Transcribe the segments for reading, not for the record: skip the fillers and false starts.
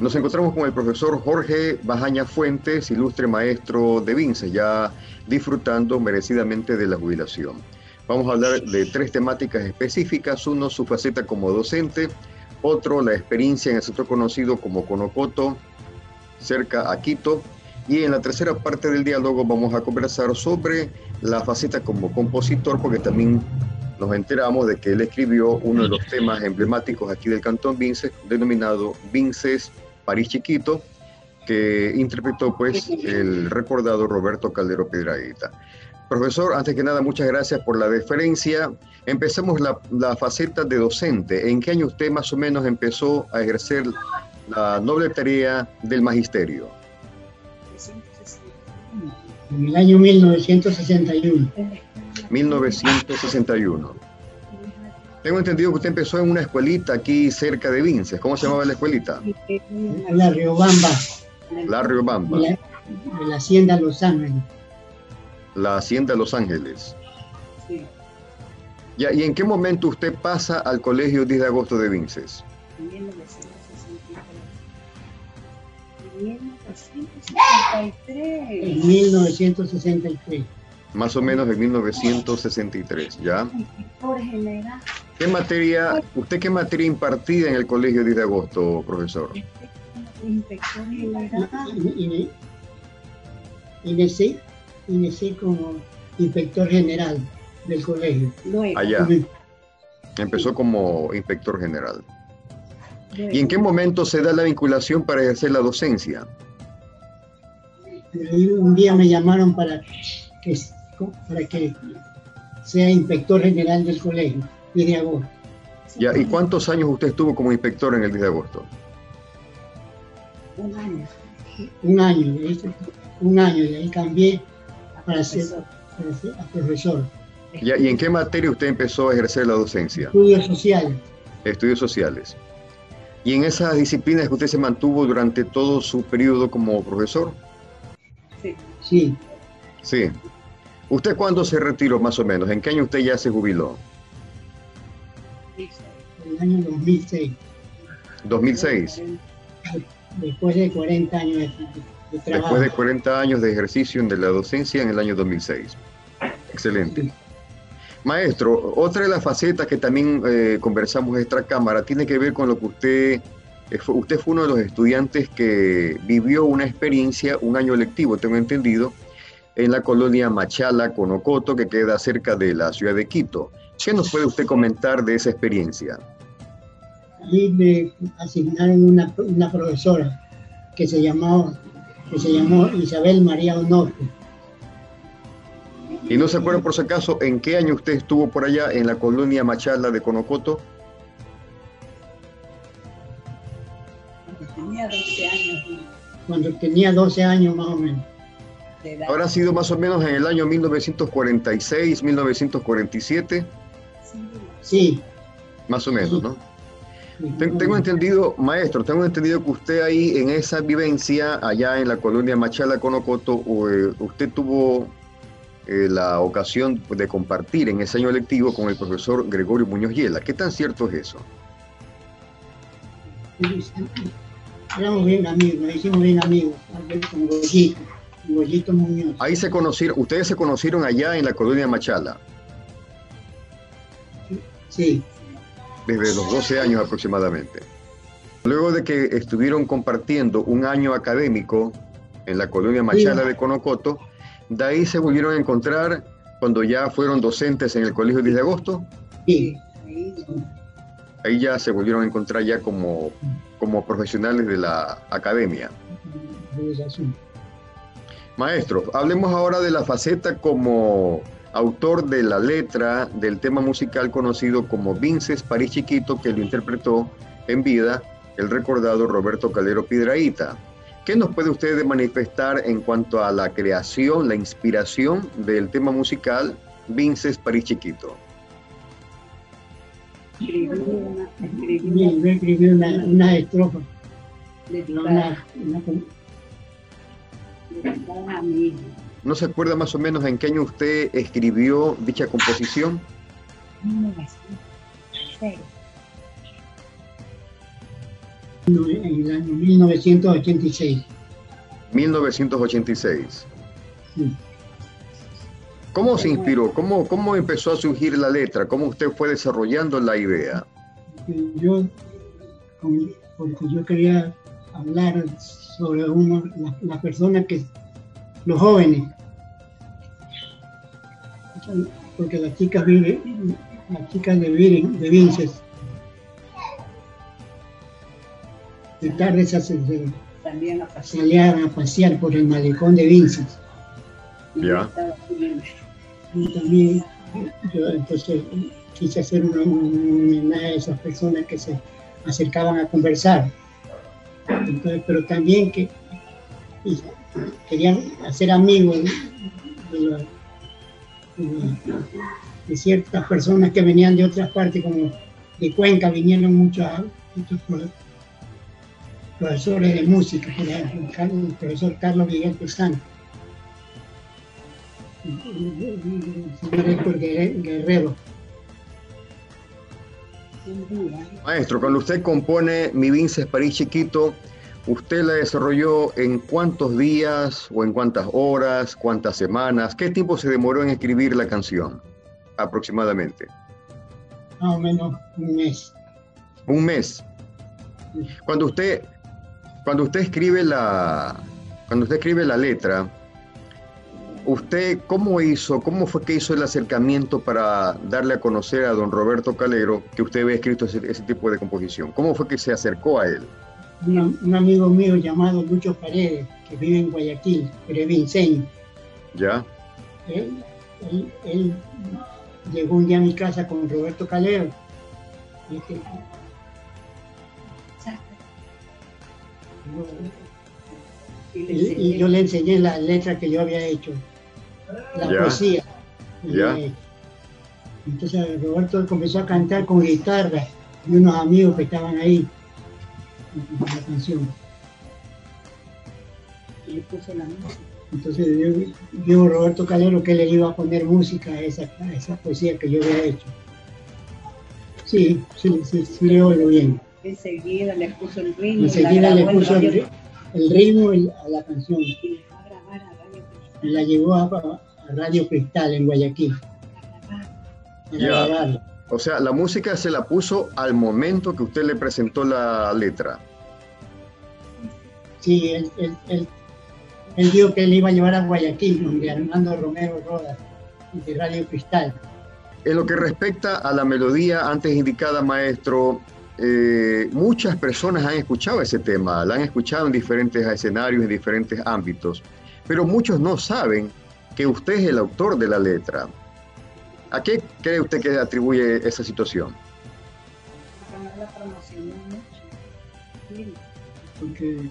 Nos encontramos con el profesor Jorge Bajaña Fuentes, ilustre maestro de Vinces, ya disfrutando merecidamente de la jubilación. Vamos a hablar de 3 temáticas específicas: uno, su faceta como docente; otro, la experiencia en el sector conocido como Conocoto, cerca a Quito; y en la tercera parte del diálogo vamos a conversar sobre la faceta como compositor, porque también nos enteramos de que él escribió uno de los temas emblemáticos aquí del Cantón Vinces, denominado Vinces París Chiquito, que interpretó pues el recordado Roberto Caldero Piedrahita. Profesor, antes que nada, muchas gracias por la deferencia. Empecemos la faceta de docente. ¿En qué año usted más o menos empezó a ejercer la noble tarea del magisterio? En el año 1961. 1961. Tengo entendido que usted empezó en una escuelita aquí cerca de Vinces. ¿Cómo se llamaba la escuelita? La Riobamba. La Riobamba. De la Hacienda Los Ángeles. La Hacienda Los Ángeles. Sí. Ya, ¿y en qué momento usted pasa al Colegio 10 de Agosto de Vinces? En 1963. Más o menos en 1963, ¿ya? ¿Qué materia impartía en el Colegio 10 de Agosto, profesor? Inspector general. Inicié como inspector general del colegio. Allá. Empezó como inspector general. ¿Y en qué momento se da la vinculación para ejercer la docencia? Un día me llamaron para que sea inspector general del colegio, 10 de agosto. Ya, ¿y cuántos años usted estuvo como inspector en el 10 de agosto? Un año, y ahí cambié para ser profesor. Ya, ¿y en qué materia usted empezó a ejercer la docencia? Estudios sociales. Estudios sociales. ¿Y en esas disciplinas que usted se mantuvo durante todo su periodo como profesor? Sí. Sí. ¿Usted cuándo se retiró más o menos? ¿En qué año usted ya se jubiló? En el año 2006. 2006. Después de 40 años de trabajo. Después de 40 años de ejercicio de la docencia en el año 2006. Excelente. Sí. Maestro, otra de las facetas que también conversamos extra cámara tiene que ver con lo que usted fue uno de los estudiantes que vivió una experiencia, un año lectivo, tengo entendido, en la colonia Machala, Conocoto, que queda cerca de la ciudad de Quito. ¿Qué nos puede usted comentar de esa experiencia? Allí me asignaron una profesora que se llamó Isabel María Onofre. ¿Y no se acuerda por si acaso en qué año usted estuvo por allá en la colonia Machala de Conocoto? Tenía 12 años. Cuando tenía 12 años más o menos. ¿Habrá sido más o menos en el año 1946, 1947? Sí. Más o menos, ¿no? Tengo entendido, maestro, tengo entendido que usted ahí en esa vivencia, allá en la colonia Machala, Conocoto, usted tuvo la ocasión de compartir en ese año lectivo con el profesor Gregorio Muñoz Yela. ¿Qué tan cierto es eso? Éramos bien amigos, nos hicimos bien amigos, con Goyito Muñoz. Ahí se conocieron, ustedes se conocieron allá en la colonia Machala. Sí. Desde los 12 años aproximadamente. Luego de que estuvieron compartiendo un año académico en la colonia Machala de Conocoto, de ahí se volvieron a encontrar cuando ya fueron docentes en el Colegio 10 de Agosto. Sí. Ahí ya se volvieron a encontrar ya como profesionales de la academia. Maestro, hablemos ahora de la faceta como autor de la letra del tema musical conocido como Vinces París Chiquito, que lo interpretó en vida el recordado Roberto Caldero Piedrahita. ¿Qué nos puede usted manifestar en cuanto a la creación, la inspiración del tema musical Vinces París Chiquito? Escribí una estrofa. ¿No se acuerda más o menos en qué año usted escribió dicha composición? 1906. en el año 1986. 1986. Sí. ¿Cómo se inspiró? ¿Cómo empezó a surgir la letra? ¿Cómo usted fue desarrollando la idea? Porque yo quería hablar sobre las personas los jóvenes, porque las chicas de Vinces, de tarde salían a pasear por el malecón de Vinces. Ya. Y también yo entonces quise hacer un homenaje a esas personas que se acercaban a conversar. Entonces, pero también querían hacer amigos de ciertas personas que venían de otras partes, como de Cuenca vinieron muchos profesores de música, por ejemplo, el profesor Carlos Miguel Pesán, el señor Héctor Guerrero. Maestro, cuando usted compone Mi Vinces París Chiquito, ¿usted la desarrolló en cuántos días o en cuántas horas, cuántas semanas? ¿Qué tiempo se demoró en escribir la canción, aproximadamente? Más o menos un mes. ¿Un mes? Cuando usted escribe la letra, ¿usted cómo fue que hizo el acercamiento para darle a conocer a don Roberto Calero que usted había escrito ese tipo de composición? ¿Cómo fue que se acercó a él? Un amigo mío llamado Lucho Paredes, que vive en Guayaquil, previnceño. ¿Ya? Él llegó un día a mi casa con Roberto Calero. Y yo le enseñé la letra que yo había hecho, la poesía. Entonces Roberto comenzó a cantar con guitarra y unos amigos que estaban ahí en la canción. Y le puso la música. Entonces dijo Roberto Calero que le iba a poner música a esa poesía que yo había hecho. Sí, le oigo bien. Enseguida le puso el ritmo. Enseguida le puso el ritmo a la canción. Y la llevó a Radio Cristal en Guayaquil. Ya. O sea, la música se la puso al momento que usted le presentó la letra. Sí, él dijo que él iba a llevar a Guayaquil, donde Armando Romero Rodas, de Radio Cristal. En lo que respecta a la melodía antes indicada, maestro, muchas personas han escuchado ese tema, la han escuchado en diferentes escenarios, en diferentes ámbitos, pero muchos no saben que usted es el autor de la letra. ¿A qué cree usted que atribuye esa situación? La promocionó mucho. Porque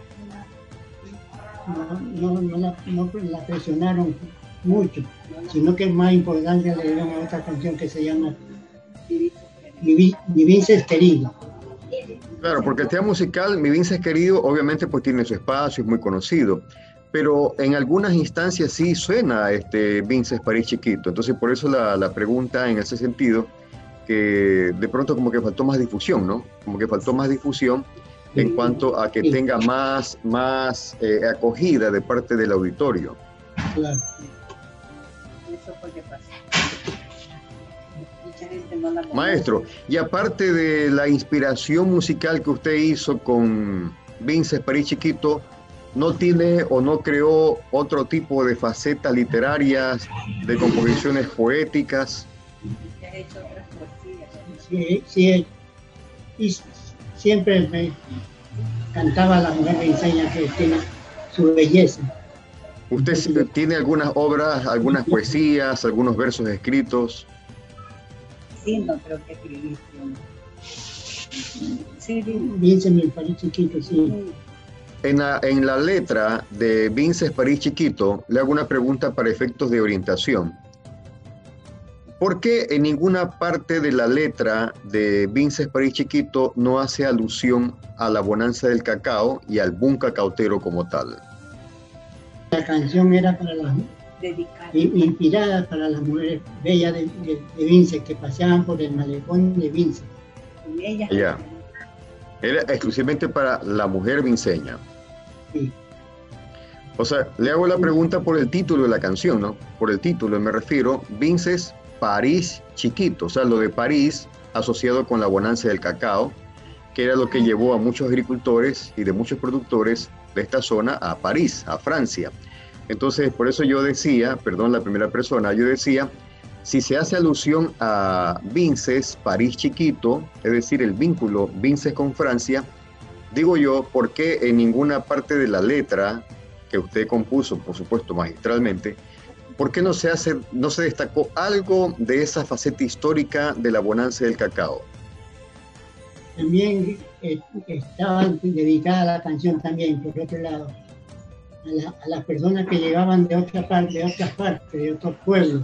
no la presionaron mucho, sino que es más importante le dieron a otra canción que se llama Mi Vinces Querido. Claro, porque el tema musical Mi Vinces Querido obviamente pues tiene su espacio, es muy conocido, pero en algunas instancias sí suena Vinces París Chiquito. Entonces por eso la pregunta en ese sentido, que de pronto como que faltó más difusión, ¿no? Como que faltó más difusión en cuanto a que tenga más acogida de parte del auditorio. Claro. Eso fue que pasó. Mucha gente no la conoce. Maestro, y aparte de la inspiración musical que usted hizo con Vinces París Chiquito, ¿no tiene o no creó otro tipo de facetas literarias, de composiciones poéticas? Ya he hecho otras poesías. Sí, y siempre me cantaba la mujer vinceña, que tiene su belleza. ¿Usted tiene algunas obras, algunas poesías, algunos versos escritos? Sí, no creo que escribí. Sí, Vinces mi París Chiquito, sí. En la letra de Vinces París Chiquito, le hago una pregunta para efectos de orientación. ¿Por qué en ninguna parte de la letra de Vinces París Chiquito no hace alusión a la bonanza del cacao y al boom cacautero como tal? La canción era para inspirada para las mujeres bellas de Vinces, que paseaban por el malecón de Vinces. Y ella. Ya. Era exclusivamente para la mujer vinceña. Sí. O sea, le hago la pregunta por el título de la canción, ¿no? Por el título me refiero, Vinces, París chiquito, o sea, lo de París asociado con la bonanza del cacao, que era lo que llevó a muchos agricultores y de muchos productores de esta zona a París, a Francia. Entonces, por eso yo decía, perdón, la primera persona, yo decía, si se hace alusión a Vinces, París chiquito, es decir, el vínculo Vinces con Francia, digo yo, ¿por qué en ninguna parte de la letra que usted compuso, por supuesto, magistralmente, ¿por qué no se destacó algo de esa faceta histórica de la bonanza del cacao? También estaba dedicada la canción también, por otro lado, a las personas que llegaban de otras partes, de otros pueblos.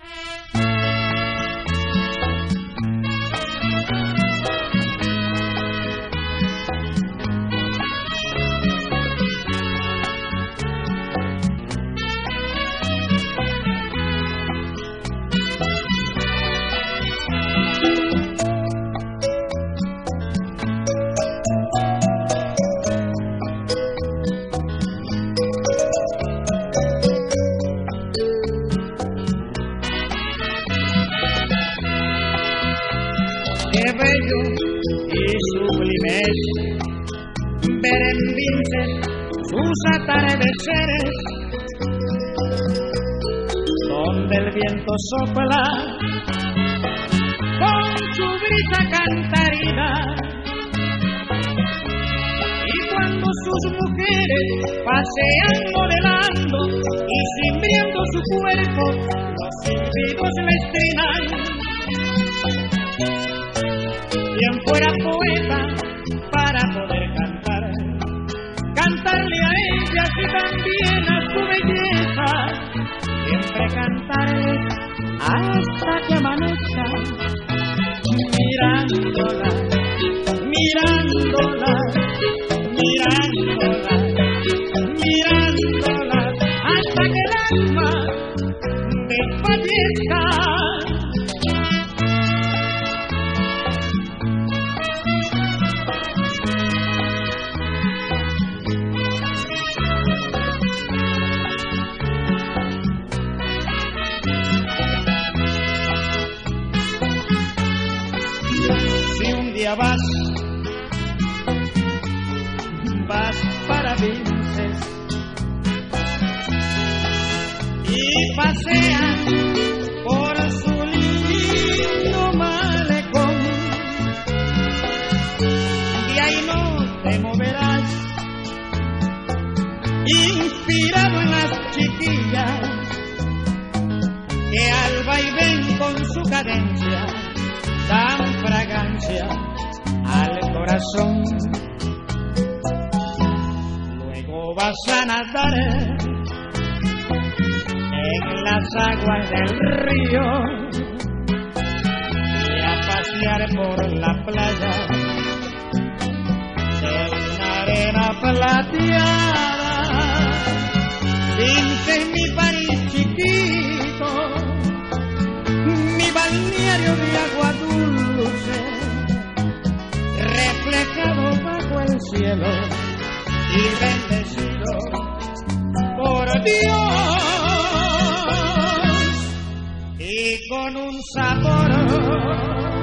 Ver en Vinces sus atardeceres, donde el viento sopla con su brisa cantarina, y cuando sus mujeres pasean modelando y cimbriendo su cuerpo, los silbidos les trinan. Quien fuera poeta para poder cantarle a ellas y también a su belleza, siempre cantarles hasta que amanezca, mirándola, mirándola, mirándola, mirándola, hasta que el alma desfallezca. Vas para Vinces y paseas por su lindo malecón, y ahí no te moverás, inspirado en las chiquillas que al vaivén con su cadencia dan fragancia al corazón. Luego vas a nadar en las aguas del río y a pasear por la playa de una arena plateada. Vinces, mi París chiquito, mi balneario de agua dulce, reflejado bajo el cielo y bendecido por Dios, y con un sabor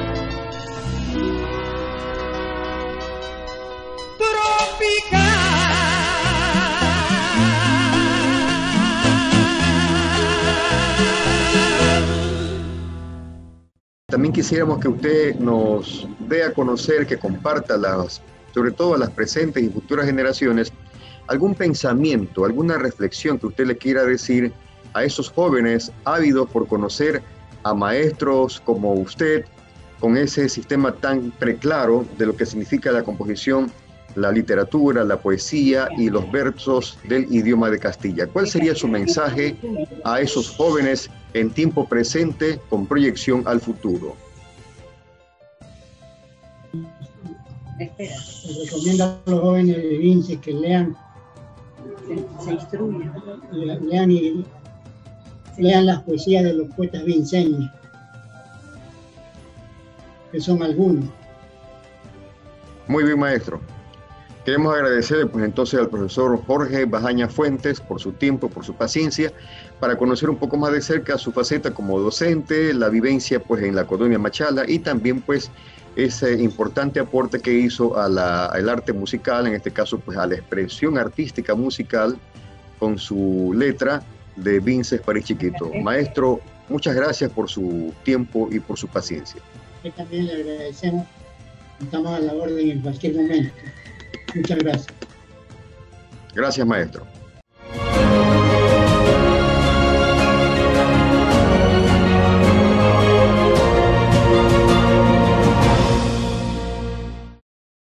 También quisiéramos que usted nos dé a conocer, que comparta sobre todo a las presentes y futuras generaciones, algún pensamiento, alguna reflexión que usted le quiera decir a esos jóvenes ávidos por conocer a maestros como usted, con ese sistema tan preclaro de lo que significa la composición, la literatura, la poesía y los versos del idioma de Castilla. ¿Cuál sería su mensaje a esos jóvenes en tiempo presente con proyección al futuro? Les recomiendo a los jóvenes de Vinces que lean, se instruyan, lean las poesías de los poetas vinceños, que son algunos. Muy bien, maestro. Queremos agradecer pues entonces al profesor Jorge Bajaña Fuentes por su tiempo, por su paciencia, para conocer un poco más de cerca su faceta como docente, la vivencia pues en la colonia Machala y también pues ese importante aporte que hizo al arte musical, en este caso pues a la expresión artística musical con su letra de Vinces París Chiquito. Maestro, muchas gracias por su tiempo y por su paciencia. También le agradecemos, estamos a la orden en cualquier momento. Muchas gracias. Gracias, maestro.